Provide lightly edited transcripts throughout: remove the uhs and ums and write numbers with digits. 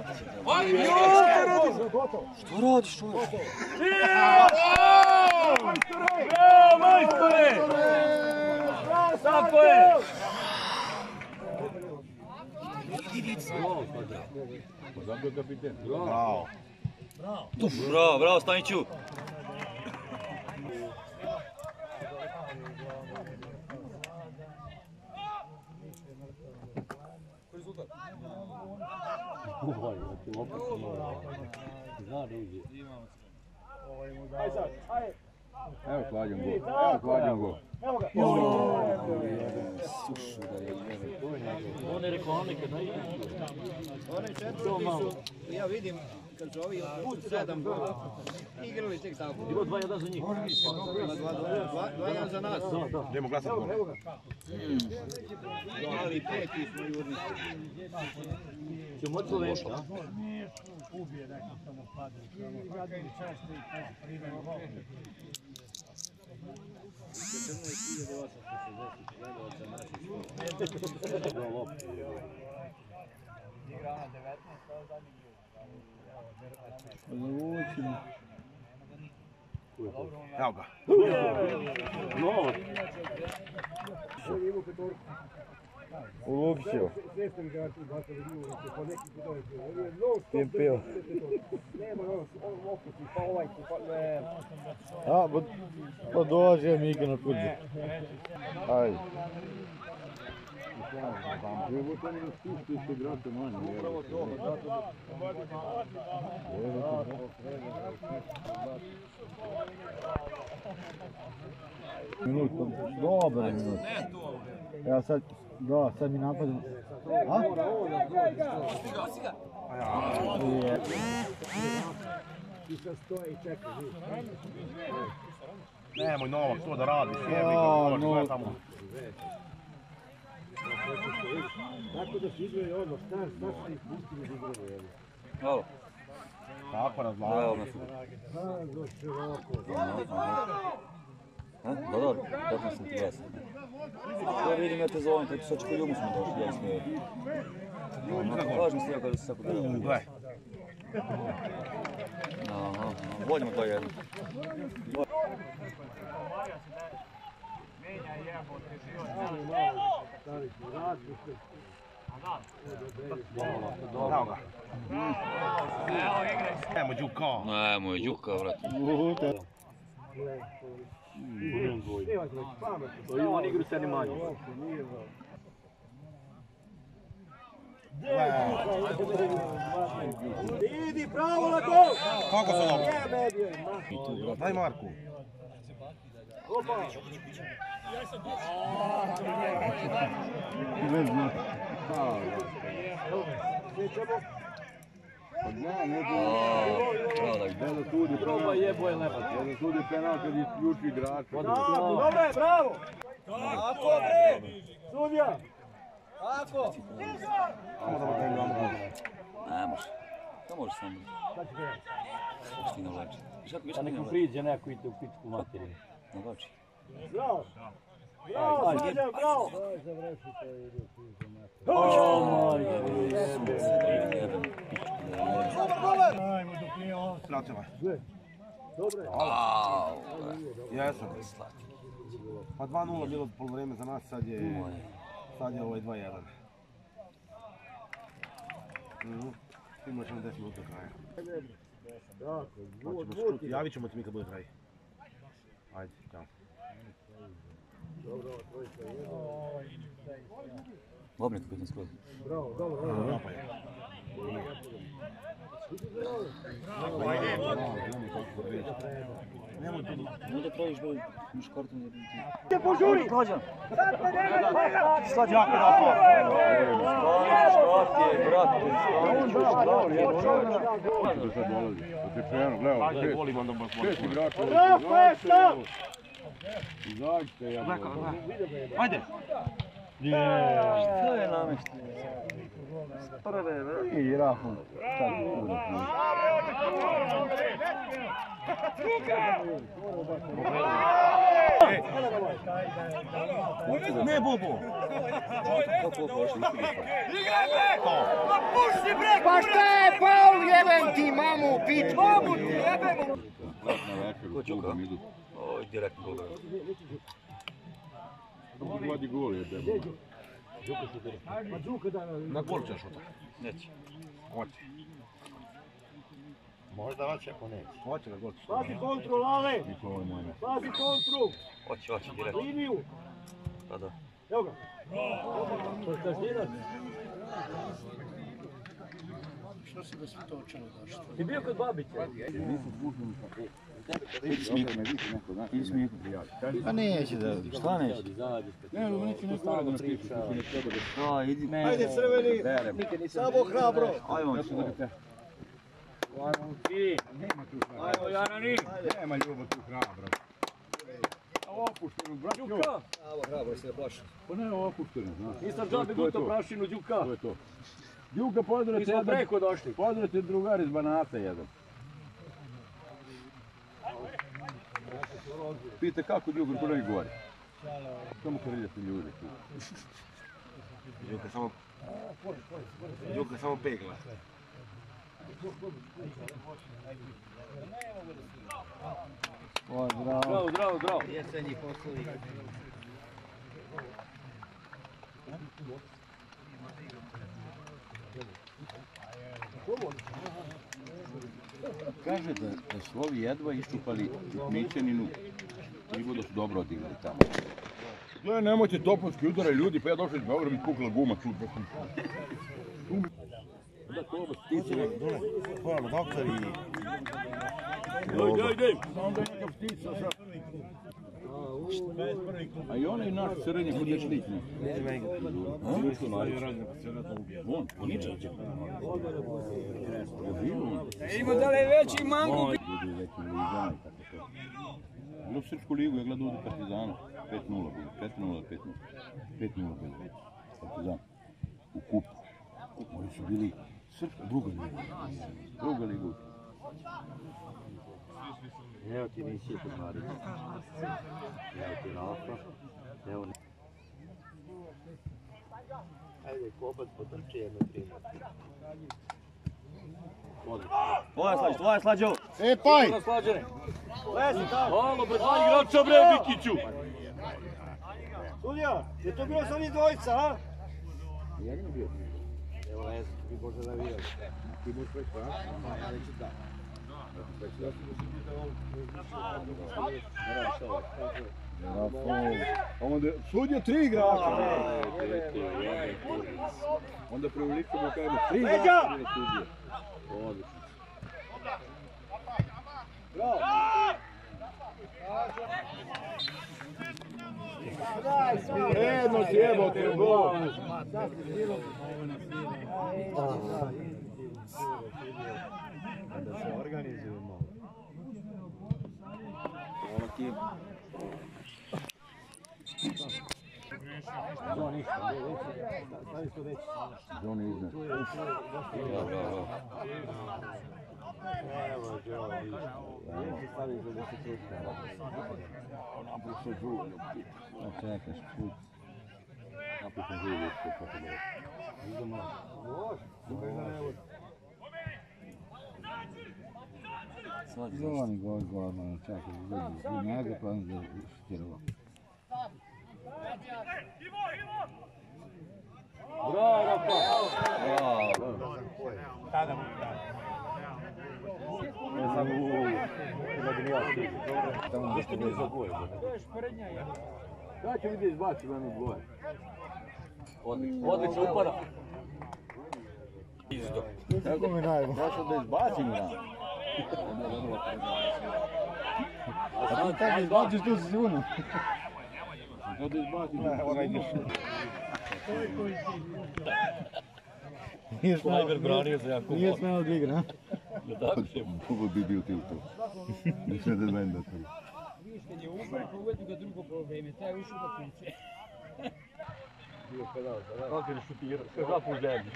Što radiš, čovječ? Bravo, majstore! Tako je! Bravo, bravo, Staniću! Evo klađam go. Sušu da je On je rekao, oni kad najde. Ja vidim kad su ovi 7 gola igrali tek tako. Bilo 2-1 za njih. 2-1 za nas. Idemo glasati gol. Ali peti smo jurni. Će moći Slovenci, a? Ubije neko tamo padne. Gradovi često i primjer ovo. 14.860 gledalaca naših škola. Igra ona 19, to zadnji Evo ga. Ulovio. Pimpio. A, pa dođe Mika na kuđu. Ajde. Minut, dobar minut. Ja sad, da, sad mi napadam. A? I sad stoje i čekaj. Nemoj Novak to da radi, tamo. Tako da se igraju odmah, šta se ih pustili da igraju? Halo. Tako razlagao. Do široko. Dobro, kako sam ti glasan. To vidim, ja te zovem, tako sad ću ljumu smo došli, ja smiju. Važno se kada se sako gledamo. Gledaj. Vodimo 2-1. Evo ga. Nemo Đuka. Nemo Đuka, vrati. On igru se ni manje. Idi pravo na gol! Kako su dobro? Daj Marku. Proba jebo je lepo. Jedan sudi penal kad isključi igrač. Dobro je, bravo! Tako bre! Sudija! Tako! Ne može. To može sam biti. Što ti navlači? Pa nekom priđe neko i te u pičku materiju. Navlači. Bravo! Bravo, Srđan, bravo! Prativa. Dobro je. Jesam. Pa 2-0 bilo polovreme za nas, sad je ovo 2-1. Imaš na 10 minuta kraja. Javit ćemo ti mi kad bude kraj. Ajde, ćao. Bobnik kako sam skroz. Bravo, dobro. Ne da praviš broj muškartu ne biti. Te požuri! Slađan! Slađan jako napad! Škart je, brate! Ajde, volim onda baš molim. Rafa, stav! Izađite, ja Ajde! Što je namješteno? I Rafon. Ne, Bobo! Kako ovo prošli? Igrajte! Pusti! Pa šta je faul, jebem ti mamu u pičku! Mamu ti jebem! Ko Čuka? Ovo je direktno gol. Vadi gol je debel. Na gol ćeš šuta. Neće. Hoće. Možda hoće, ako neće. Hoće na gol. Pazi kontru, Lale! Pazi kontru! Hoće, direktno. Liniju! Pa da. Evo ga! Što si da svi to očelo došli? Ti bio kod babice? Pa neće da, šta neće? Da, idi. Ajde crveni! Samo hrabro! Ajmo. Ajmo, Janani! Nema ljubav tu hrabro. Opušteno, braćo. Đuka! Pa ne opušteno, znaš. Nisam džabe guto prašinu, Đuka! To je to. Đuka, Mi pozdravite smo preko došli. Pozdravite drugar iz Banata jedan. Pita kako Đuka u Crnoj Gori. Samo kriljate ljudi tu. Đuka samo pegla. Zdravo. Kaže da su ovi jedva iščupali Mićaninu i budu su dobro odigrali tamo. Ja, nemojte topovski udare ljudi, pa ja došao iz Beograda mi pukla guma, čupa sam. Hvala, doktor i... Ajde! Samo da je neka ptica sad. A i onaj naš crnje kod je šlik ne? Neće meni ga priduru. On ničem će. Ima da li veći mangu? Budu veći ligani, tako to. Bilo u Srpsku ligu, ja gledao ovdje Partizana. 5-0 bilo, 4-0, 5-0. 5-0 bilo već, Partizan. U kupu. Oni su bili Srpska, druga liga. Evo ti nisi pomarić. Evo ti Rafa. Evo ne. Ajde, kopac potrči jedno 3 metra. Tvoja slađo! E, paj! Slađene. Halo, brzanje igrača bre, Bikiću! Sudija, je to bilo sam iz dvojica, a? Evo, Lesko, ti možda da vidio. Ti možeš već pravi? Ja neću da. Onda sudje 3 igrača. Onda prevelikamo kažemo 3 igrača sudje. Odlično. Jedno sjebote u gol. Da se organizujemo. Zoni iznad. Evo, Đeo, vidiš. Neće staviti za 10 ruka. Napušao drugo. A čekaš, put. Napušao drugo. Idemo. Zoni gorno, čekaj, vidi. Njega pa onda štirova. Bravo, Rafa! Tamo nešto za boje. Kada će vidjeti izbaci na njih dvoje? Odlično upada. Kako mi najmo? Došao da izbacim ga. A ti tako izbaciš tu sigurno. Kako da izbacim? Ona ideš. Nije smeo da igra. Ovo bi bio ti u to. Nisam da meni da to. Viš, kad je umar, uvedi ga drugo probleme, taj je ušao da kuće. Kako je šutirao? Sve žapu u zemlji.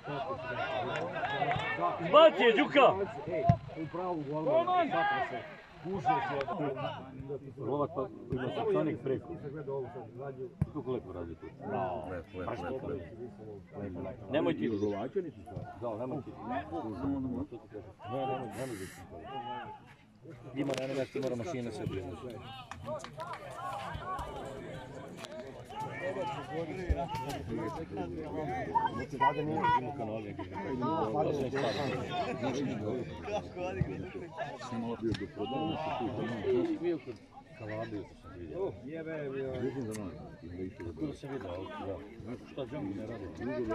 Izbaci je, Đuka! U pravu golman, zapra se. Lovak pa ima saksonik preko. Kako lepo radi tu. Nemoj ti. Da, nemoj ti. Nemoj ti. Ima na jednom mjestu mora mašina se priznati. Kalabiju sam vidio. Kako sam vidio? Šta džango ne radi?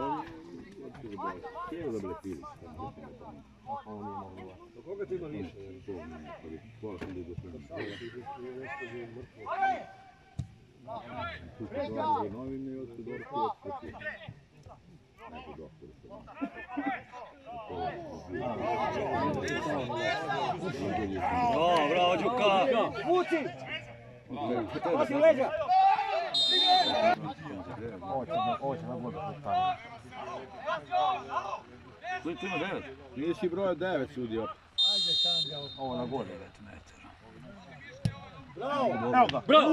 Do koga ti ima više? Bravo, Đuka! Vuci! Pasi leđa! Ovo će na vodu. Tu ima 9. Nisi broj 9 sudio. Ovo na gore 9 metara. Bravo! Evo ga! Bravo!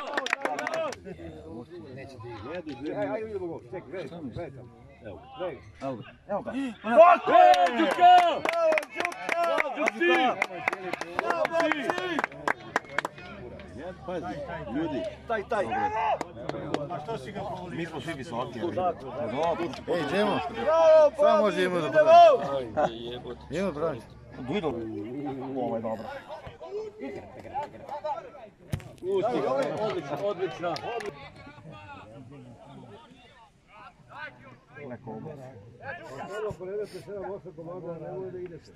Ajde vidimo go. Čekaj, gledaj tamo. Evo Evo ga. Đuka! Pazi, ljudi. Taj. Mi smo svi visoki. Ej, Džemo, samo može imati da pravi. Ima pravi. Dudo. Ovo je dobro. Odlično. Samo povedete 7-8 komada, nemoj da ideš.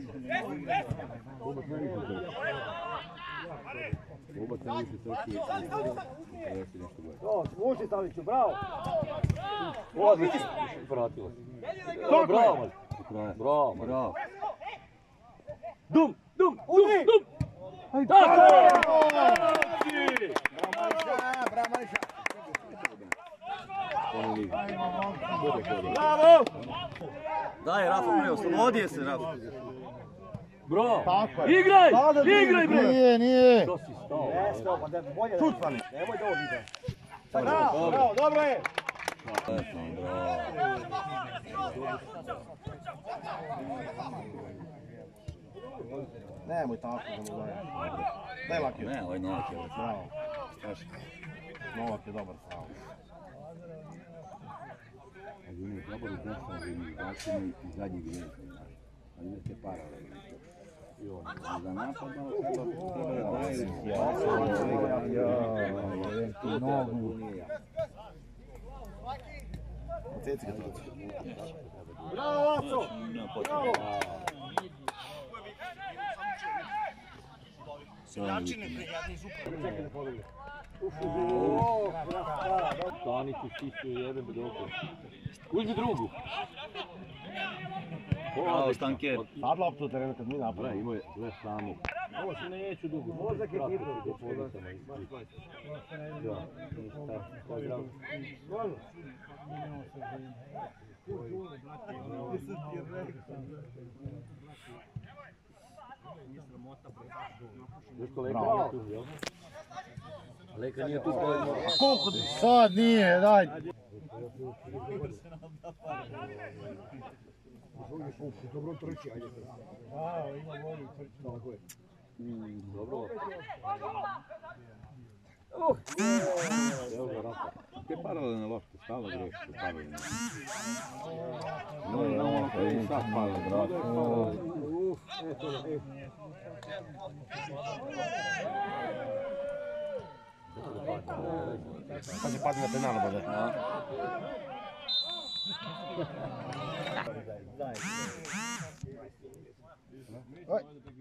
Muši Saviću, bravo! Odlično. Vratilo se. Bravo. Bravo. Dum! Udri! Bravo! Daj, Rafa, prije, oslobodi se, Rafa. Bravo. Igraj bre! Nije. Što si stao? Bolje da nemoj da ovo ide. Bravo, dobro je! Nemoj tako da mu daje. Daj Laki. Ne, ovaj Novak je ovo. Bravo. Novak je dobar pravo. Imaju dobar uznešan začinu i zadnji grijez. Ali neke paralelne. Za napad malo treba Ceci ga tuci. Bravo, Aco! Bravo! Stani tu stisu i jebem bedoko. Uzmi drugu. Bravo, Stanker. Sad loptu terenu kad mi Gle, napravimo. imao je, gle samo. Ovo se neću dugo. Mozak je hitro. Do policama i ja, ništa. Pozdrav. Stvarno? Još kolega nije tu, jel? Leka nije tu koji mora. Koliko sad nije, daj. Dobro trči, ajde. Ima volju trči. Dobro. Evo ga Rafa. Te paralelne lopte, stalo greš u paralelne. No, ono koji je sad paralelne. Sad će padne na penalu, bada. Oj.